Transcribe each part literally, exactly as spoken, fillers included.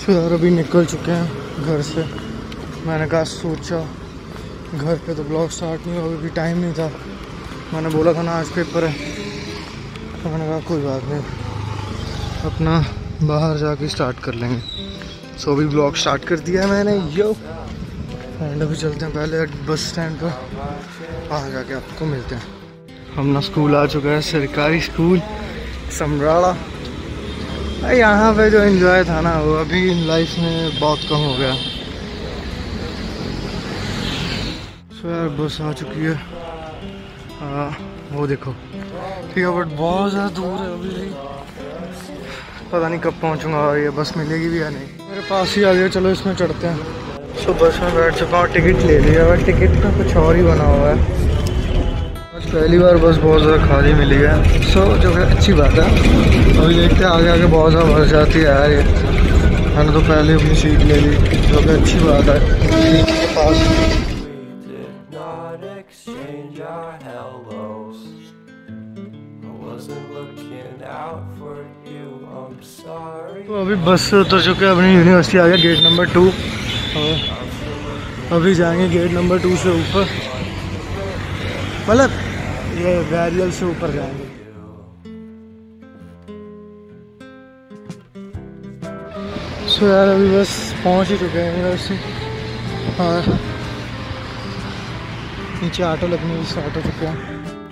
फिर अभी निकल चुके हैं घर से। मैंने कहा सोचा घर पे तो ब्लॉग स्टार्ट नहीं हुआ, अभी भी टाइम नहीं था। मैंने बोला था ना आज पेपर है, तो मैंने कहा कोई बात नहीं, अपना बाहर जाके स्टार्ट कर लेंगे। सो अभी ब्लॉग स्टार्ट कर दिया है मैंने यो। एंड अभी चलते हैं पहले बस स्टैंड पर, वहाँ जाके आपको मिलते हैं। हम ना स्कूल आ चुका है, सरकारी स्कूल समराड़ा। यहाँ पे जो एंजॉय था ना वो अभी लाइफ में बहुत कम हो गया। सो यार बस आ चुकी है, आ, वो देखो ठीक है, बट बहुत ज़्यादा दूर है अभी भी। पता नहीं कब पहुँचूँगा और ये बस मिलेगी भी या नहीं। मेरे पास ही आ गया, चलो इसमें चढ़ते हैं। सो बस में बैठ चुका हूँ, टिकट ले लिया, बट टिकट का कुछ और ही बना हुआ है। पहली बार बस बहुत ज़्यादा खाली मिली है, सो जो है अच्छी बात है। अभी देखते हैं आगे आगे बहुत ज़्यादा भर जाती है यार ये। मैंने तो पहले अपनी सीट ले ली, जो कि अच्छी बात है। के पास तो अभी बस से उतर चुके हैं, अपनी यूनिवर्सिटी आ गया, गेट नंबर टू। और अभी जाएंगे गेट नंबर टू से ऊपर, मतलब ये बैरियल से ऊपर जाएंगे। सो यार अभी बस पहुंच ही चुके हैं यूनिवर्सिटी, और नीचे ऑटो लगने भी स्टार्ट हो चुके हैं।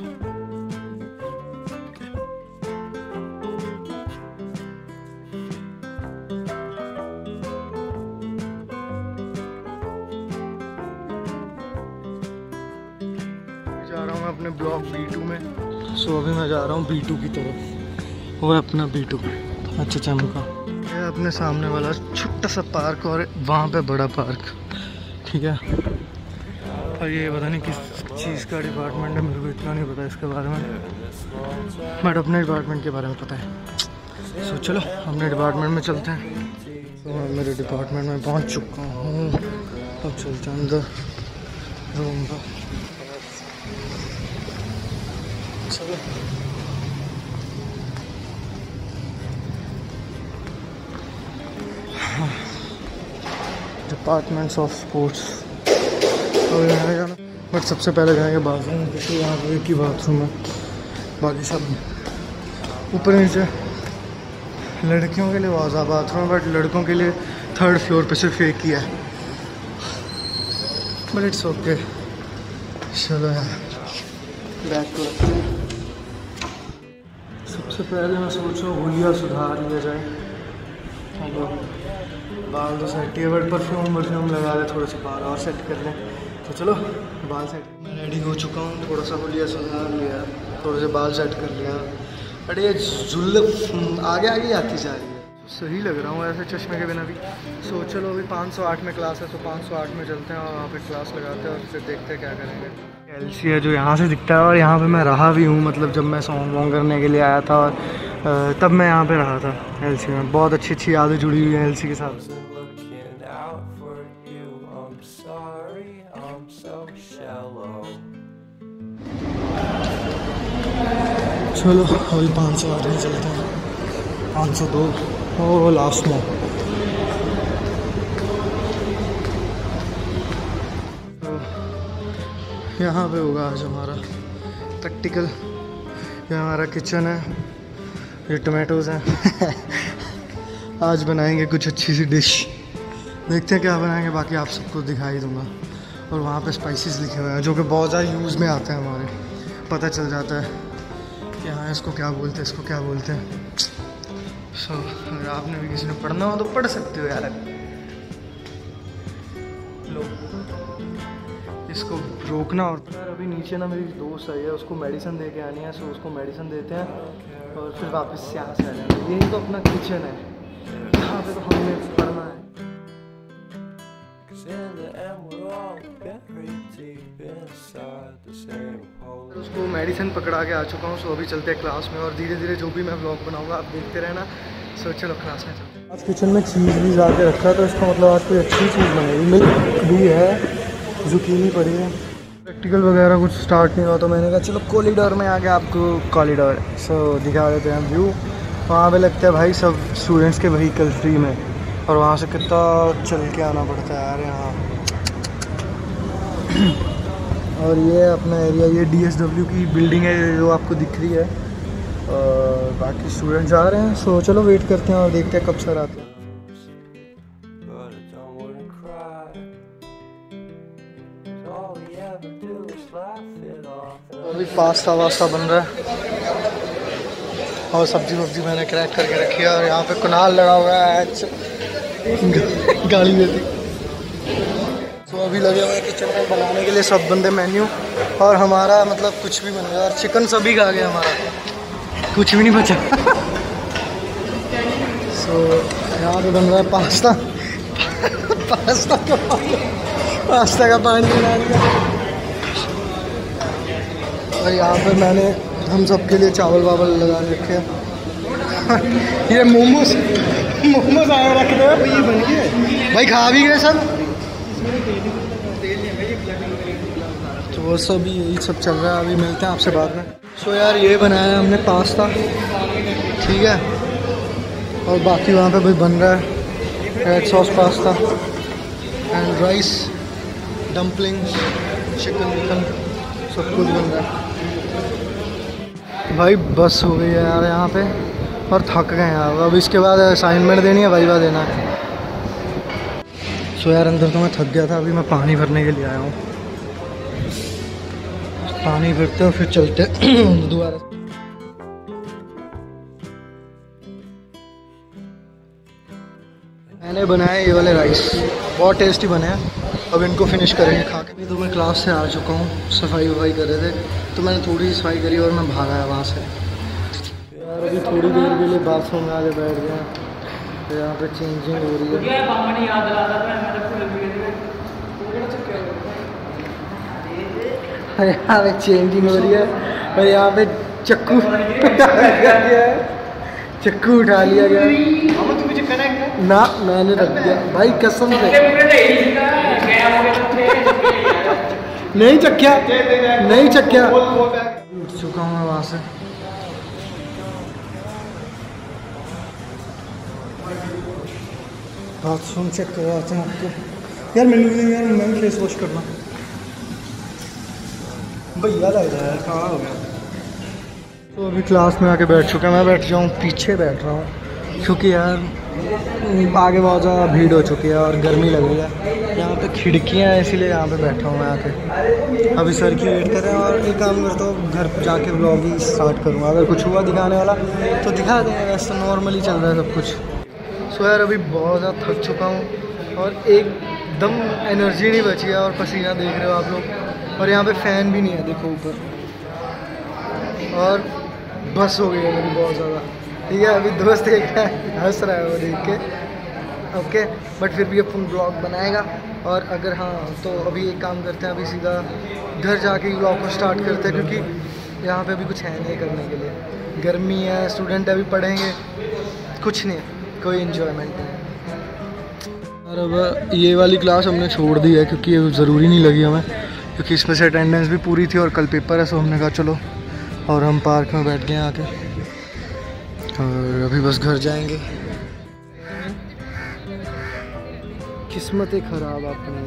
जा रहा हूँ मैं अपने ब्लॉक बी टू में। सो अभी मैं जा रहा हूँ बी टू की तरफ, वो है अपना बी टू अच्छा चमका। ये अपने सामने वाला छोटा सा पार्क और वहाँ पे बड़ा पार्क, ठीक है। और ये पता नहीं किस चीज़ का डिपार्टमेंट है, मेरे को इतना नहीं पता इसके बारे में, बट अपने डिपार्टमेंट के बारे में पता है। सो चलो अपने डिपार्टमेंट में चलते हैं। तो मैं मेरे डिपार्टमेंट में पहुँच चुका हूँ, अब चलते हैं अंदर रूम पर। चलो डिपार्टमेंट्स ऑफ स्पोर्ट्स तो यहाँ जाना, बट सबसे पहले जाएंगे बाथरूम, क्योंकि यहाँ पर एक ही बाथरूम है, बाकी सब ऊपर नीचे। लड़कियों के लिए बहुत ज़्यादा बाथरूम है, बट लड़कों के लिए थर्ड फ्लोर पे सिर्फ एक ही है, बट इट्स ओके। चलो यार बैक को रखते हैं। सबसे पहले मैं सोच रहा हूँ हुलिया सुधार लिया जाए। बाल तो सेट ही है, बट परफ्यूम परफ्यूम लगा ले, थोड़े से बाल और सेट कर लें। तो चलो बाल सेट, मैं रेडी हो चुका हूँ, थोड़ा सा हुलिया सुधार लिया, थोड़े से बाल सेट कर लिया, बट ये जुल्फ आगे आगे आती जा रही है। सही लग रहा हूँ ऐसे चश्मे के बिना भी। सो चलो अभी पाँच सौ आठ में क्लास है, तो पाँच सौ आठ में चलते हैं और वहाँ पे क्लास लगाते हैं और फिर देखते हैं क्या करेंगे। एलसी है जो यहाँ से दिखता है, और यहाँ पे मैं रहा भी हूँ, मतलब जब मैं सॉन्ग वॉन्ग करने के लिए आया था और तब मैं यहाँ पे रहा था एलसी में। बहुत अच्छी अच्छी यादें जुड़ी हुई हैं एलसी के साथ। चलो अभी पाँच सौ आठ में चलते हैं, पाँच सौ दो ओ लास्ट में। तो यहाँ पे होगा आज हमारा प्रैक्टिकल। ये हमारा किचन है, ये टोमेटोज़ हैं आज बनाएंगे कुछ अच्छी सी डिश, देखते हैं क्या बनाएंगे, बाकी आप सबको दिखाई दूंगा। और वहाँ पे स्पाइसेस लिखे हुए हैं जो कि बहुत ज़्यादा यूज़ में आते हैं हमारे, पता चल जाता है कि हाँ इसको क्या बोलते हैं, इसको क्या बोलते हैं। सो so, अगर आपने भी किसी ने पढ़ना हो तो पढ़ सकते हो यार। लो इसको रोकना। और यार अभी नीचे ना मेरी दोस्त आई है, उसको मेडिसिन दे के आनी है, सो उसको मेडिसिन देते हैं और फिर वापस से यहाँ से आ जाएंगे। यही तो अपना किचन है, यहाँ पे तो हमने पढ़ना है। उसको मेडिसिन पकड़ा के आ चुका हूँ, सो अभी चलते हैं क्लास में और धीरे धीरे जो भी मैं व्लॉग बनाऊंगा आप देखते रहना। सो चलो क्लास में चलते हैं। आज किचन में चीज़ भी ला के रखा है, तो इसका मतलब आज कोई अच्छी चीज़ बनेगी। मिल्क भी है, जुकीनी पड़ी है। प्रैक्टिकल वगैरह कुछ स्टार्ट नहीं हुआ, तो मैंने कहा चलो कॉरिडोर में आके आपको कॉरिडोर सो दिखा देते हैं व्यू। वहाँ पे लगता है भाई सब स्टूडेंट्स के व्हीकल फ्री में, और वहाँ से कितना चल के आना पड़ता है यार यहाँ। और ये अपना एरिया, ये डी एस डब्ल्यू की बिल्डिंग है जो आपको दिख रही है। और बाकी स्टूडेंट जा रहे हैं, सो चलो वेट करते हैं और देखते हैं कब सर आते हैं। अभी पास्ता वास्ता बन रहा है और सब्जी वब्जी मैंने क्रैक करके रखी है। और यहाँ पे कुनाल लगा हुआ है गाड़ी में थी। तो अभी लगे हुए हैं किचन में बनाने के लिए सब बंदे मेन्यू। और हमारा मतलब कुछ भी बनेगा। और चिकन सभी खा गया, हमारा कुछ भी नहीं बचा। सो so, यहाँ पे बन रहा है पास्ता। पास्ता का पास्ता का पानी बना दिया। और यहाँ पे मैंने हम सब के लिए चावल वावल लगा रखे हैं। ये मोमोज मोमोज आए रख दो ये बन गए भाई, खा भी गए सब। तो वो सब यही सब चल रहा है। अभी मिलते हैं आपसे बाद में। सो so यार ये बनाया है हमने पास्ता, ठीक है। और बाकी वहाँ पे भी बन रहा है red sauce pasta and rice, dumplings, chicken विकन सब कुछ बन रहा है भाई। बस हो गई है यार यहाँ पे और थक गए यार। अब इसके बाद असाइनमेंट देनी है, वाइवा देना है। सो यार अंदर तो मैं थक गया था। अभी मैं पानी भरने के लिए आया हूँ। पानी भरते और फिर चलते दोबारा। मैंने बनाया ये वाले राइस, बहुत टेस्टी बने हैं। अब इनको फिनिश करेंगे खा के। तो मैं क्लास से आ चुका हूँ, सफाई वफाई कर रहे थे तो मैंने थोड़ी सी सफाई करी और मैं भागा है वहाँ से। यार अभी थोड़ी देर के लिए बाथरूम में आके बैठ गया। तो यहाँ पे चेंजिंग हो रही है। यहाँ पे चेंजिंग हो रही है और यहाँ पे चक्कू चक्कू उठा लिया गया ना, मैंने रख दिया भाई कसम से। नहीं चक्या नहीं चक्या उठ चुका हूँ मैं वहाँ से। बाथरूम चेक करवाते हैं आपको। यार मिल गई यार, मैं फेस वॉश करना भैया लग रहा है, कहाँ हो गया। तो अभी क्लास में आके बैठ चुका है। मैं बैठ जाऊँ, पीछे बैठ रहा हूँ क्योंकि यार आगे बहुत ज़्यादा भीड़ हो चुकी है और गर्मी लग रही है। यहाँ पे खिड़कियाँ हैं इसीलिए यहाँ पे बैठा हूँ मैं आके। अभी सर की वेट कर रहे हैं और एक काम करता हूँ, घर जाके व्लॉग ही स्टार्ट करूँगा। अगर कुछ हुआ दिखाने वाला तो दिखा देंगे, वैसे नॉर्मली चल रहा है सब कुछ। सो यार अभी बहुत ज़्यादा थक चुका हूँ और एकदम एनर्जी नहीं बची है और पसीना देख रहे हो आप लोग। और यहाँ पे फ़ैन भी नहीं है, देखो ऊपर। और बस हो गई है मेरी बहुत ज़्यादा, ठीक है। अभी दोस्त देख रहा है, हंस रहा है वो देख के, ओके। बट फिर भी ये फुल ब्लॉग बनाएगा। और अगर हाँ तो अभी एक काम करते हैं, अभी सीधा घर जाके ही ब्लॉग को स्टार्ट करते हैं क्योंकि यहाँ पे अभी कुछ है नहीं करने के लिए। गर्मी है, स्टूडेंट अभी पढ़ेंगे, कुछ नहीं, कोई इन्जॉयमेंट नहीं। और अब ये वाली क्लास हमने छोड़ दी है क्योंकि ये ज़रूरी नहीं लगी हमें, क्योंकि इसमें से अटेंडेंस भी पूरी थी और कल पेपर है। सो हमने कहा चलो, और हम पार्क में बैठ गए आके। और अभी बस घर जाएंगे। किस्मतें खराब अपनी।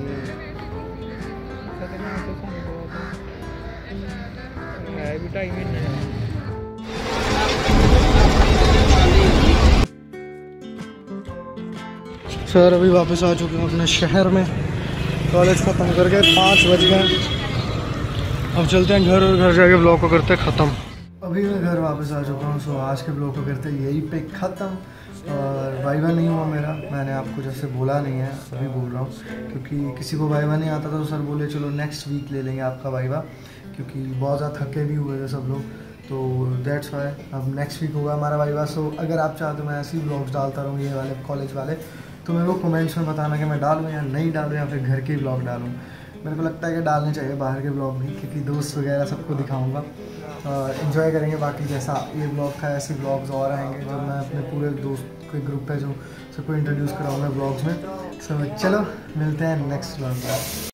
सर अभी वापस आ चुके हैं अपने शहर में। कॉलेज ख़त्म करके पाँच बज गए। अब चलते हैं घर और घर जाके ब्लॉग को करते हैं ख़त्म। अभी मैं घर वापस आ चुका हूँ। सो आज के ब्लॉग को करते हैं यही पे ख़त्म। और वाइवा नहीं हुआ मेरा, मैंने आपको जैसे बोला नहीं है, अभी बोल रहा हूँ क्योंकि किसी को वाइवा नहीं आता था तो सर बोले चलो नेक्स्ट वीक ले लेंगे आपका वाइवा, क्योंकि बहुत ज़्यादा थके भी हुए थे सब लोग। तो दैट्स वाई अब नेक्स्ट वीक होगा हमारा वाइवा। सो अगर आप चाहते हो मैं ऐसे ही ब्लॉग्स डालता रहूँ ये वाले कॉलेज वाले, तो मेरे को कमेंट्स में बताना कि मैं डालूँ या नहीं डालूँ, या फिर घर के ब्लॉग डालूँ। मेरे को लगता है कि डालने चाहिए बाहर के ब्लॉग भी, क्योंकि दोस्त वगैरह सबको दिखाऊंगा और इन्जॉय करेंगे। बाकी जैसा ये ब्लॉग था ऐसे ब्लॉग्स और आएंगे जब मैं अपने पूरे दोस्त के ग्रुप है जो सबको इंट्रोड्यूस कराऊंगा ब्लॉग्स में। सो चलो मिलते हैं नेक्स्ट ब्लॉग में।